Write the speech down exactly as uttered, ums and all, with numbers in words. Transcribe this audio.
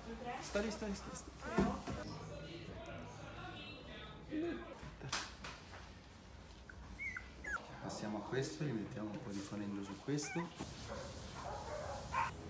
Sta lì, sta lì, sta lì. Passiamo a questo, gli mettiamo un po' di fonendo su questo.